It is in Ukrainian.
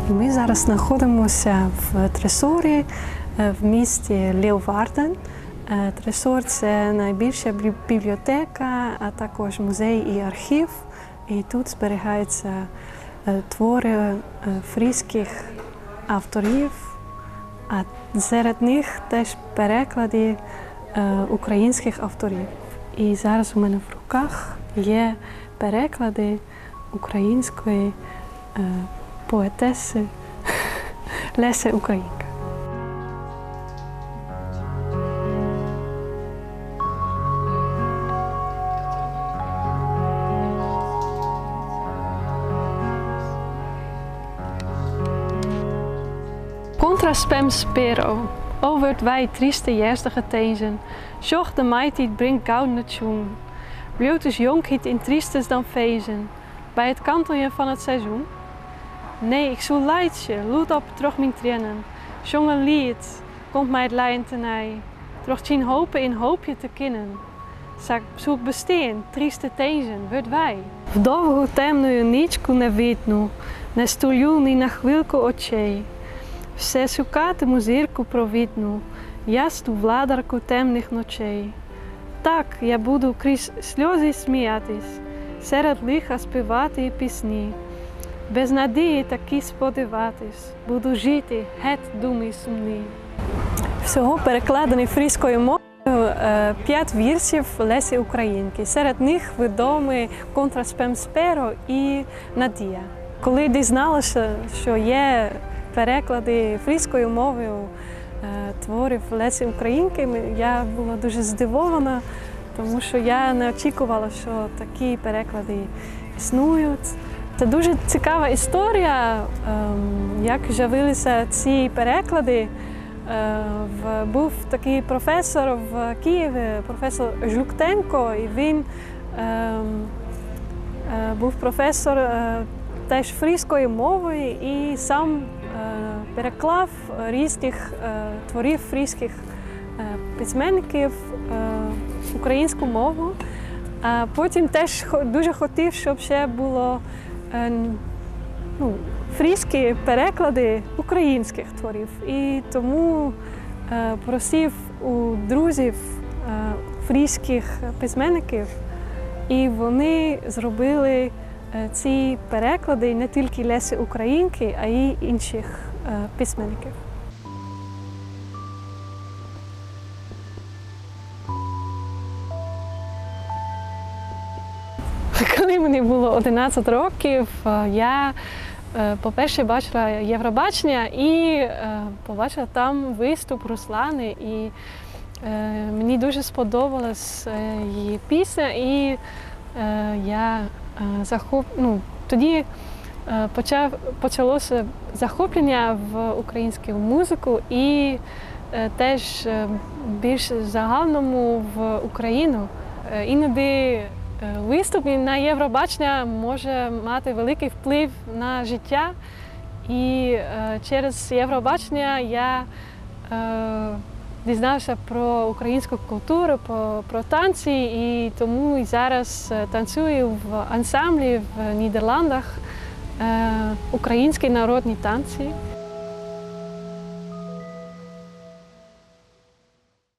Ми зараз знаходимося в Тресорі, в місті Леeuwarden. Тресор – це найбільша бібліотека, а також музей і архів. І тут зберігаються твори фрізьких авторів, а серед них теж переклади українських авторів. І зараз у мене в руках є переклади української поетеси Леси Українки. Contra spem spero, o wordt wij trieste jerstige tezen, zocht de meid brengt gouden tjoen. Bloot jonkheid in triestes dan fezen, bij het kanteljen van het seizoen. Nee, ik zoel leidje, loed op troch mijn tranen, zong een lied, komt mij het leien tenij, troch tien hopen in hoopje te kinnen. Zoek besteen, trieste tezen, wordt wij. В довгу темною нічку не видну, не стулю ні на хвилку очей. Все шукатиму зірку провідну, ясну владарку темних ночей. Так, я буду крізь сльози сміятись, серед лиха співати пісні. Без надії таки сподіватись, буду жити геть думи сумні. Всього перекладені фрізькою мовою 5 віршів Лесі Українки. Серед них відомі «Contra spem spero» і «Надія». Коли дізналася, що є переклади фрізькою мовою творів Лесі Українки, я була дуже здивована, тому що я не очікувала, що такі переклади існують. Це дуже цікава історія, як з'явилися ці переклади. Був такий професор в Києві, професор Жуктенко, і він був професор теж фрізької мови і сам переклав різних творів фрізьких письменників в українську мову. А потім теж дуже хотів, щоб ще було фрізькі переклади українських творів. І тому просив у друзів фрізьких письменників, і вони зробили ці переклади не тільки Лесі Українки, а й інших письменників. Коли мені було 11 років, я, по-перше, бачила Євробачення і побачила там виступ Руслани. І мені дуже сподобалась її пісня, і я тоді почалося захоплення в українську музику і теж більш загальному в Україну. Іноді виступ на Євробачення може мати великий вплив на життя. І через Євробачення я дізнався про українську культуру, про танці, і тому і зараз танцюю в ансамблі в Нідерландах українські народні танці.